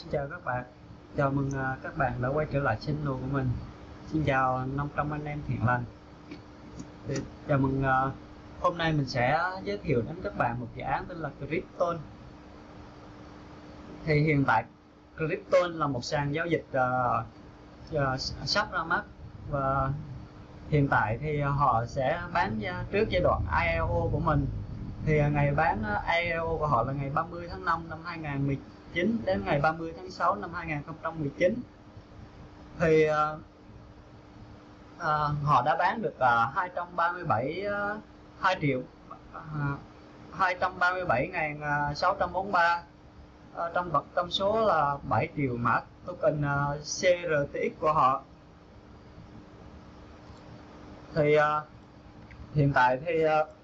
Xin chào các bạn, chào mừng các bạn đã quay trở lại channel của mình. Xin chào 500 anh em thiện lành. Chào mừng, hôm nay mình sẽ giới thiệu đến các bạn một dự án tên là Crypton. Thì hiện tại Crypton là một sàn giao dịch sắp ra mắt, và hiện tại thì họ sẽ bán trước giai đoạn IEO của mình. Thì ngày bán IEO của họ là ngày 30 tháng 5 năm 2019 đến ngày 30 tháng 6 năm 2019. Thì họ đã bán được 237.643 trong số là 7 triệu mã token CRTX của họ. Thì hiện tại thì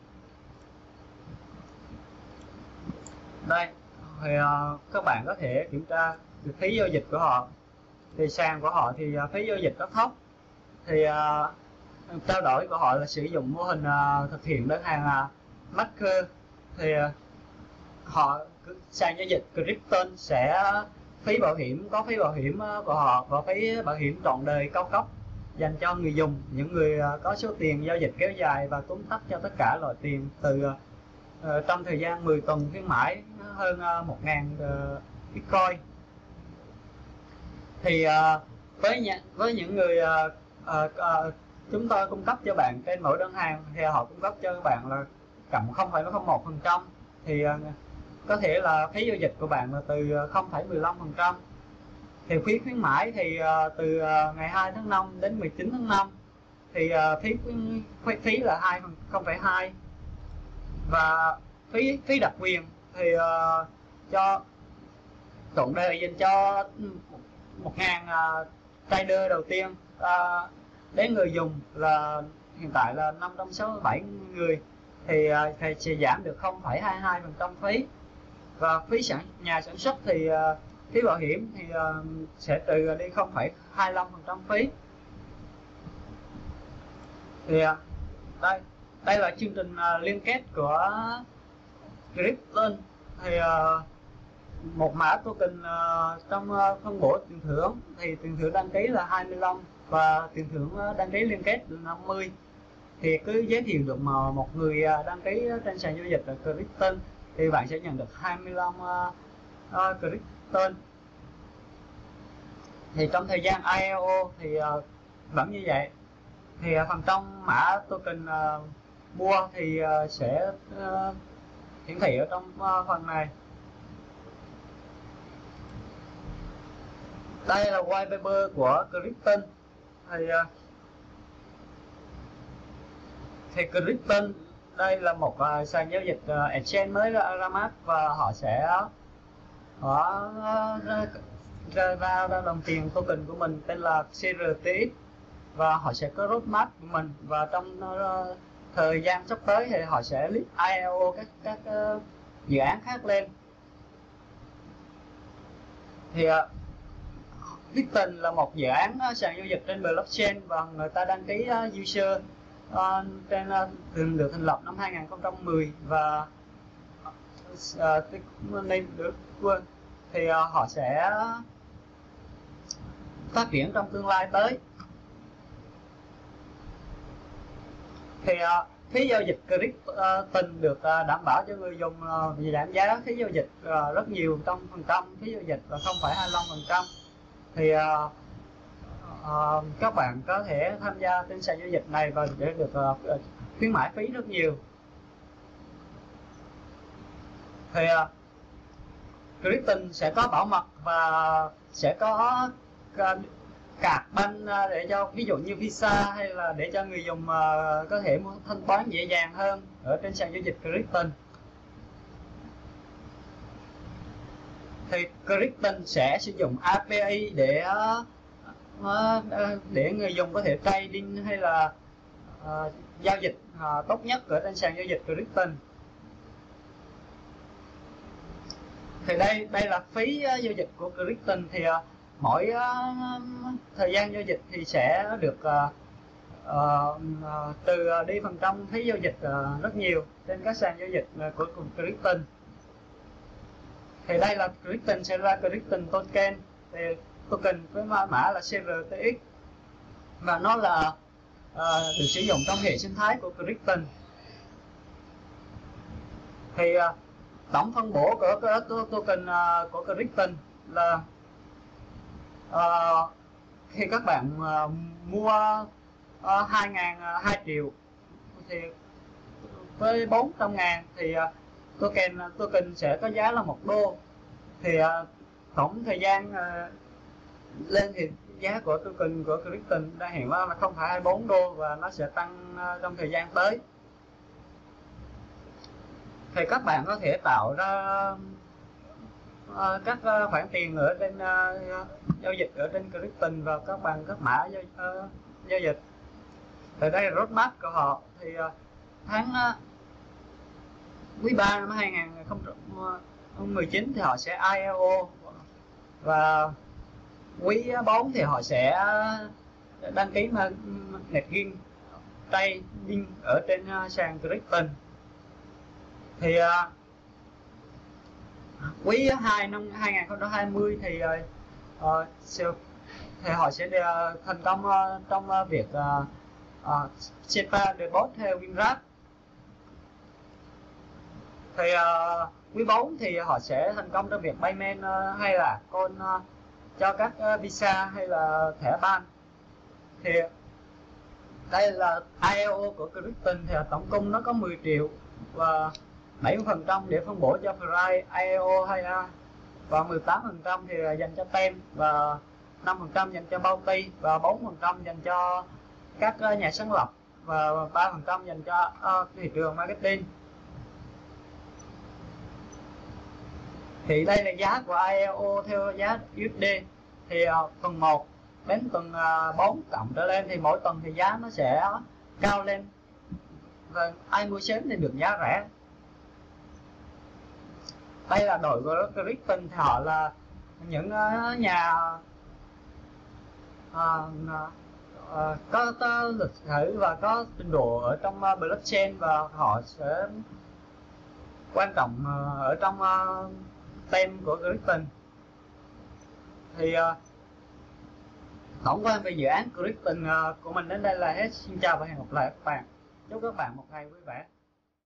đây thì các bạn có thể kiểm tra được phí giao dịch của họ. Thì sàn của họ thì phí giao dịch rất thấp. Thì trao đổi của họ là sử dụng mô hình thực hiện đơn hàng Maker. Thì sàn giao dịch Crypton sẽ có phí bảo hiểm của họ, và phí bảo hiểm trọn đời cao cấp dành cho người dùng, những người có số tiền giao dịch kéo dài và tóm tắt cho tất cả loại tiền từ trong thời gian 10 tuần khuyến mãi hơn 1.000 Bitcoin. Thì với những người chúng tôi cung cấp cho bạn trên mỗi đơn hàng, thì họ cung cấp cho các bạn là cộng 0,01%. Thì có thể là phí giao dịch của bạn là từ 0,15%. Thì phí khuyến mãi thì từ ngày 2 tháng 5 đến 19 tháng 5 thì phí là 0,2. Và phí đặc quyền thì cho trọn đời dành cho 1.000 trader đầu tiên đến người dùng là hiện tại là 567 người, thì sẽ giảm được 0,22% phí. Và phí nhà sản xuất thì phí bảo hiểm thì sẽ trừ đi 0,25% phí. Thì đây là chương trình liên kết của Crypton. Thì một mã token trong phân bổ tiền thưởng thì tiền thưởng đăng ký là 25 và tiền thưởng đăng ký liên kết là 50. Thì cứ giới thiệu được một người đăng ký trên sàn giao dịch Crypton thì bạn sẽ nhận được 25 Crypton. Thì trong thời gian IEO thì vẫn như vậy. Thì phần trong mã token mua thì sẽ hiển thị ở trong phần này. Đây là white paper của Crypton. Thì Crypton đây là một sàn giao dịch exchange mới ra mắt, và họ sẽ ra đồng tiền token của mình tên là CRTX, và họ sẽ có roadmap của mình, và trong thời gian sắp tới thì họ sẽ list IEO các dự án khác lên. Thì Crypton là một dự án sàn giao dịch trên blockchain, và người ta đăng ký user được thành lập năm 2010 và thì họ sẽ phát triển trong tương lai tới. Thì phí giao dịch Crypton được đảm bảo cho người dùng giảm giá phí giao dịch rất nhiều, trong phần trăm phí giao dịch là 0,25%. Thì các bạn có thể tham gia trên sàn giao dịch này và để được khuyến mãi phí rất nhiều. Thì Crypton sẽ có bảo mật và sẽ có card ban để cho ví dụ như Visa, hay là để cho người dùng có thể thanh toán dễ dàng hơn ở trên sàn giao dịch Crypton. Thì Crypton sẽ sử dụng API để người dùng có thể trading hay là giao dịch tốt nhất ở trên sàn giao dịch Crypton. Thì đây là phí giao dịch của Crypton. Thì mỗi thời gian giao dịch thì sẽ được từ đi phần trăm phí giao dịch rất nhiều trên các sàn giao dịch của Crypton. Thì đây là Crypton sẽ ra Crypton token, thì token với mã là CRTX, và nó là được sử dụng trong hệ sinh thái của Crypton. Thì tổng phân bổ của cái token của Crypton là khi các bạn mua 2 triệu thì với 400.000 thì token sẽ có giá là $1. Thì tổng thời gian lên thì giá của token của Crypton đang hiện là $0,24 và nó sẽ tăng trong thời gian tới. Thì các bạn có thể tạo ra các khoản tiền ở trên giao dịch ở trên Crypton và các bằng các mã giao dịch. Thì đây là roadmap của họ. Thì tháng quý 3 năm 2019 thì họ sẽ IEO, và quý 4 thì họ sẽ đăng ký netgin trading ở trên sàn Crypton. Thì quý 2 năm 2020 thì họ sẽ thành công trong việc SEPA depot theo WinRAT. Thì quý 4 thì họ sẽ thành công trong việc payment hay là con cho các visa hay là thẻ ban. Thì đây là IEO của Crypton, thì tổng cung nó có 10 triệu và 70% để phân bổ cho Fry, IEO hay và 18% thì dành cho tem, và 5% dành cho bounty, và 4% dành cho các nhà sáng lập, và 3% dành cho thị trường marketing. Thì đây là giá của IEO theo giá USD. Thì tuần 1 đến tuần 4 cộng trở lên thì mỗi tuần thì giá nó sẽ cao lên, và ai mua sớm thì được giá rẻ. Đây là đội của Crypton, thì họ là những nhà có lịch sử và có trình độ ở trong blockchain, và họ sẽ quan trọng ở trong tem của Crypton. Thì tổng quan về dự án Crypton của mình đến đây là hết. Xin chào và hẹn gặp lại các bạn. Chúc các bạn một ngày vui vẻ.